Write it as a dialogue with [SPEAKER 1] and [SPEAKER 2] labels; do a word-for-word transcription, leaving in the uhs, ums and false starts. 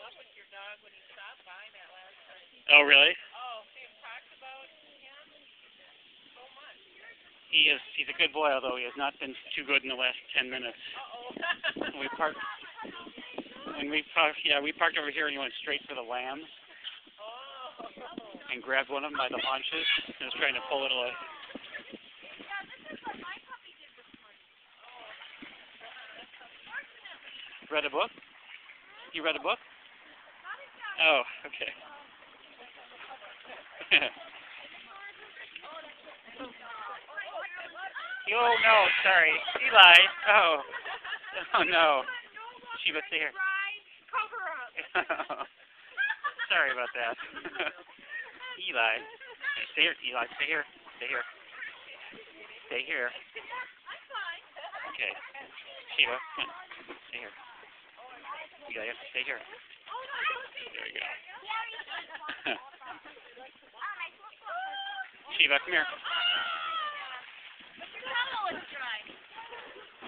[SPEAKER 1] Oh, really? He is. He's a good boy, although he has not been too good in the last ten minutes. we parked. When we parked, yeah, we parked over here, and he went straight for the lambs, and grabbed one of them by the haunches, and was trying to pull it away. Read a book? You read a book? Oh, okay. Oh no, sorry, Eli. Oh, oh no. Shiva, stay here. Sorry about that. Eli, stay here. Eli, stay here. Stay here. Stay here. Okay. Shiva, come on. Stay here. You gotta stay here. There you go. Shiva, come here.